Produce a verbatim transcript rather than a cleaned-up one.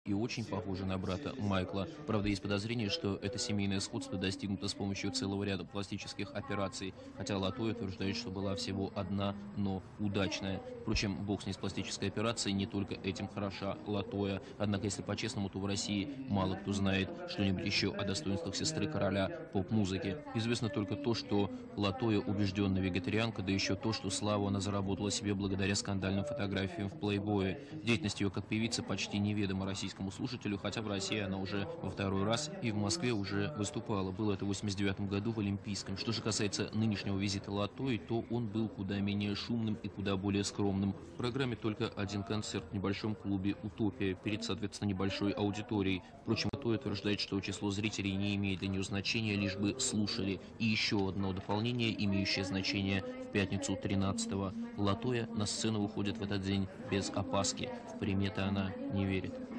и очень похожа на брата Майкла. Правда, есть подозрение, что это семейное сходство достигнуто с помощью целого ряда пластических операций, хотя Латоя утверждает, что была всего одна, но удачная. Впрочем, бог с ней с пластической операцией, не только этим хороша Латоя. Однако, если по-честному, то в России мало кто знает что-нибудь еще о достоинствах сестры короля поп-музыки. Известно только то, что Латоя убежденная вегетарианка, да еще то, что славу она заработала себе благодаря скандальным фотографиям в плейбое. Деятельность ее как певицы почти неведома российскому слушателю, хотя в России она уже во второй раз и в Москве уже выступала. Было это в восемьдесят девятом году в Олимпийском. Что же касается нынешнего визита Латои, то он был куда менее шумным и куда более скромным. В программе только один концерт в небольшом клубе «Утопия» перед, соответственно, небольшой аудиторией. Впрочем, Латоя утверждает, что число зрителей не имеет для нее значения, лишь бы слушали. И еще одно дополнение, имеющее значение: в пятницу тринадцатого Латоя на сцену выходит в этот день без опаски. В приметы она не верит.